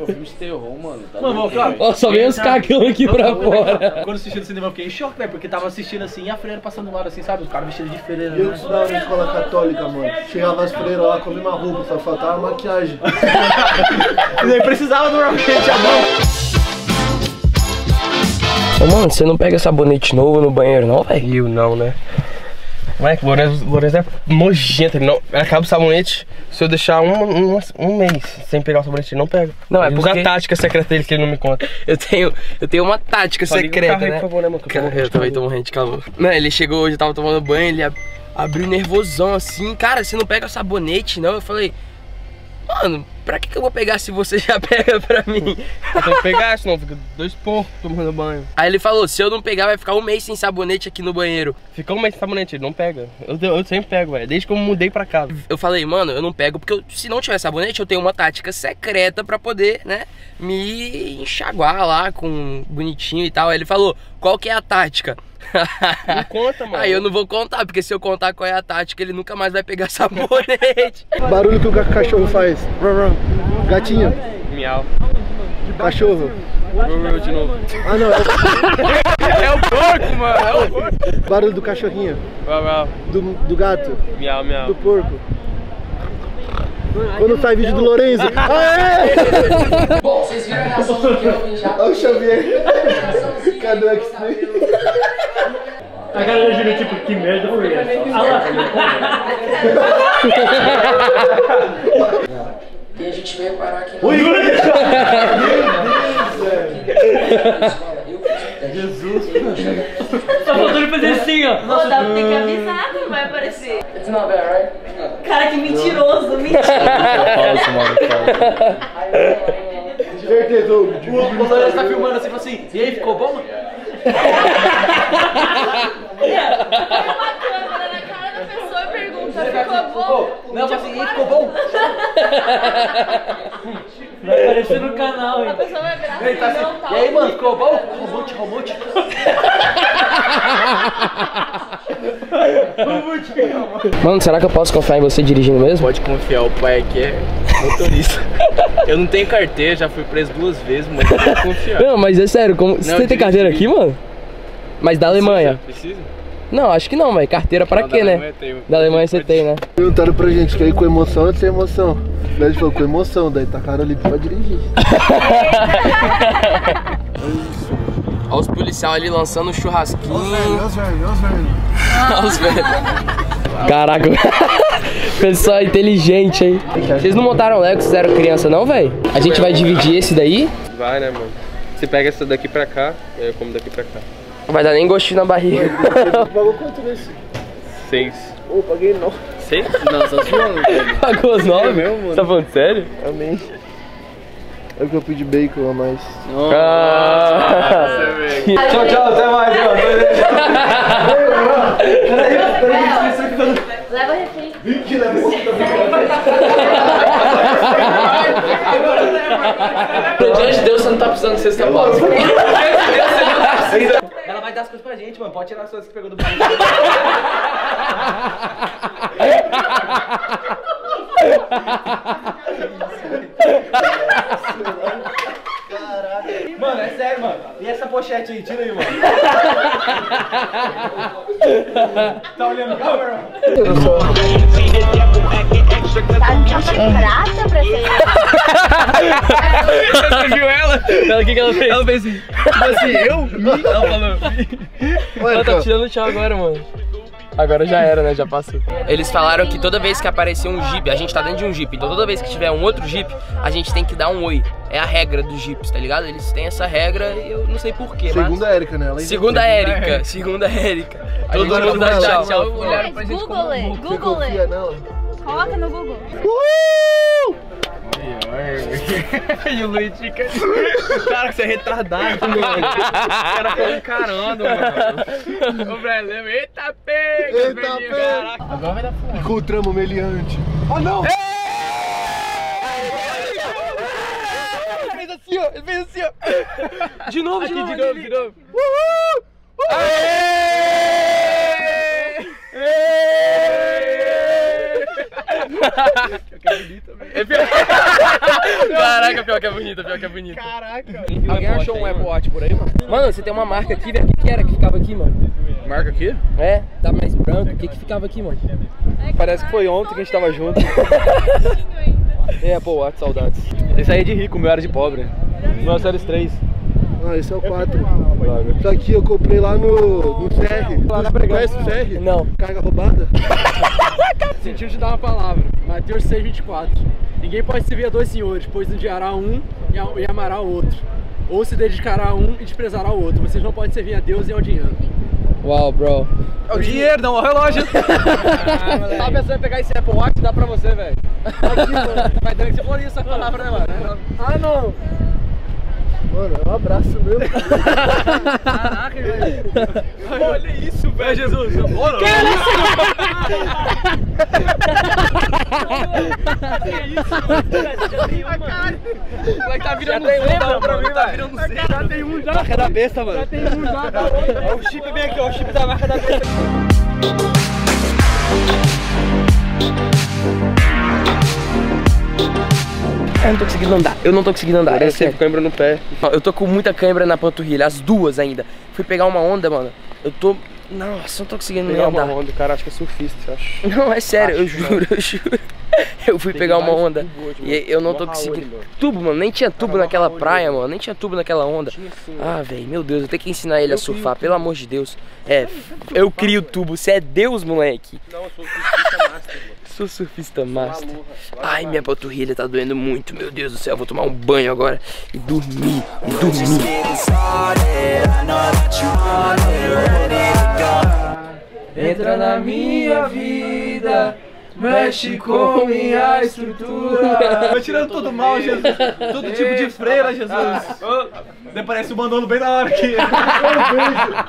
filme de terror, mano. Tá Mano, claro. Ó, só vem os cagão aqui pra fora. Quando assisti no cinema eu fiquei em choque, né? Porque tava assistindo assim e a freira passando do lado assim, sabe? Os caras vestidos de freira, Eu né? estudava na escola católica, mano. Chegava as freiras lá com a mesma roupa, só faltava maquiagem. E nem precisava normalmente a mão. Ô, mano, você não pega sabonete novo no banheiro não, velho? Eu não, né? Moleque, o Lourenço é nojento, ele não... Acaba o sabonete, se eu deixar um mês sem pegar o sabonete, ele não pega. Não, é ele porque... usa a tática secreta dele que ele não me conta. Eu tenho uma tática Só liga o secreta, carro aí, né? por favor, né, mano, que Eu também tô morrendo de calor. Não, ele chegou hoje, eu tava tomando banho, ele abriu nervosão assim. Cara, você não pega sabonete, não? Eu falei, mano, pra que eu vou pegar se você já pega pra mim? Eu tenho que pegar, senão fica 2 porcos tomando banho. Aí ele falou, se eu não pegar vai ficar um mês sem sabonete aqui no banheiro. Fica um mês sem sabonete, ele não pega. Eu sempre pego, velho, desde que eu mudei pra cá. Eu falei, mano, eu não pego porque se não tiver sabonete eu tenho uma tática secreta pra poder, né, me enxaguar lá com bonitinho e tal. Aí ele falou, qual que é a tática? Não conta, mano. Aí eu não vou contar, porque se eu contar qual é a tática, ele nunca mais vai pegar sabonete. Barulho que o cachorro faz. Gatinho. Miau. Cachorro. De novo. Ah, não. É o porco, mano, é o porco. Barulho do cachorrinho. Do gato. Miau, miau. Do porco. Quando sai vídeo do Lourenço. Aê! Bom, vocês viram a reação do Kelvin já? Olha o Xavier. Cadê o X-Men? A galera gira tipo, que merda foi essa? E a gente veio parar aqui. Ui! Jesus! Tá faltando fazer assim, ó. Nossa, dá pra ter que avisar que não vai aparecer. It's not bad, right? Cara, que mentiroso, mentira. Falso, mano. Certeza, O Lourenço tá filmando assim, falou assim, e aí, ficou bom, mano? Põe uma câmera na cara da pessoa e pergunta, ficou bom? Não, eu falei assim, e aí, ficou bom? Vai aparecer no canal, hein? A pessoa vai virar E aí, tá assim, assim, não tá. e aí, mano, ficou bom? Romute. Mano, será que eu posso confiar em você dirigindo mesmo? Pode confiar, o pai aqui é motorista. Eu não tenho carteira, já fui preso 2 vezes, mas eu pode confiar. Não, mas é sério, você tem carteira aqui, mano? Mas da Alemanha? Precisa? Não, acho que não, mas carteira pra Não, quê, da né? Alemanha tem. Da Alemanha você tem, né? Perguntaram pra gente, quer ir com emoção ou sem emoção? Daí a gente falou, com emoção, daí tacaram ali pra dirigir. Olha os policiais ali lançando um churrasquinho. Olha os velhos. Olha os velhos. Caraca, pessoal inteligente, hein? Vocês não montaram Lego, vocês eram criança não, velho? A gente vai dividir esse daí. Vai, né, mano? Você pega essa daqui pra cá, eu como daqui pra cá. Não vai dar nem gostinho na barriga. Você pagou quanto nesse? 6. Ô, paguei não. 6? Não, só zoando, velho. Pagou os 9? meu, mano. Você tá falando sério? Amém. É que eu pedi bacon a mais. Tchau, até mais, mano. Leva refém. Diante de Deus, você não tá precisando de cesta básica. Ela vai dar as coisas pra gente, mano. Pode tirar as coisas que pegou do banco. Mano, é sério, mano. E essa pochete aí? Tira aí, mano. Tá olhando pra câmera, mano? Tá de prata pra ser. Você viu ela? O que ela fez? Ela fez assim, tipo assim, eu? Ela falou. Ela tá tirando o chão agora, mano. Agora já era, né? Já passou. Eles falaram que toda vez que aparecer um Jeep, a gente tá dentro de um Jeep, então toda vez que tiver um outro Jeep, a gente tem que dar um oi. É a regra dos Jeeps, tá ligado? Eles têm essa regra e eu não sei porquê, mas... Segunda Érica, né? Ela Segunda Érica. Todo mundo dá tchau. Mas Google it. Google confia it. nela. Coloca no Google. E o Luiz fica... Cara, você é retardado, mano. O cara foi encarando, mano. O velho, eita pega! Eita pega! Agora vai dar fome. Encontramos o meliante. Ah, não! Ele fez assim, ó. Ele fez assim, ó. De novo, Aqui, de novo. de novo. Aê! É pior. Caraca, pior que é bonita, pior que é bonita. Caraca. Alguém achou um Apple Watch por aí, mano? Mano, você tem uma marca aqui, velho. O que era que ficava aqui, mano? Marca aqui? É, tá mais branco. O que ficava aqui, mano? Parece que foi ontem que a gente tava junto. É, Apple Watch, saudades. Esse aí é de rico, o meu era de pobre. Meu Series 3. Ah, esse é o 4. Isso aqui eu comprei lá no CR. Lá na Conhece o CR? Não. Carga roubada? Sentiu te dar uma palavra. Mateus 6:24. Ninguém pode servir a dois senhores, pois odiará um e amará o outro. Ou se dedicará a um e desprezará o outro. Vocês não podem servir a Deus e ao dinheiro. Uau, bro. É o dinheiro, não, é o relógio. Tava pensando em pegar esse Apple Watch e dar pra você, velho. Aqui, mano. Mas deve que você falou essa palavra, né, mano? Ah, não! Mano, é um abraço mesmo. Caraca, velho. Olha isso, velho. Jesus. Olha Vai tá virando zebra pra mim, tá virando zebra. Já tem um já! Marca da besta, mano. Já tem um já! Olha o chip bem aqui, ó. O chip da marca da besta. Eu não tô conseguindo andar, eu não tô conseguindo andar. É sério. Cãibra no pé. Eu tô com muita cãibra na panturrilha, as duas ainda. Fui pegar uma onda, mano. Eu tô. Nossa, eu não tô conseguindo nem andar. Onda, o cara acha que é surfista, você acha? Não, é sério, eu juro, eu juro. Eu fui pegar uma onda e eu não tô conseguindo. Tubo, mano, nem tinha tubo naquela praia, mano. Nem tinha tubo naquela onda. Ah, velho, meu Deus, eu tenho que ensinar ele a surfar, pelo amor de Deus. É, eu crio tubo, você é Deus, moleque. Não, eu sou surfista master, mano. Sou surfista master. Ai, minha panturrilha tá doendo muito, meu Deus do céu. Vou tomar um banho agora e dormir, Entra na minha vida, mexe com minha estrutura. Vai tirando tudo mal, Jesus. Todo tipo de freira, Jesus. Parece o Manolo bem na hora aqui.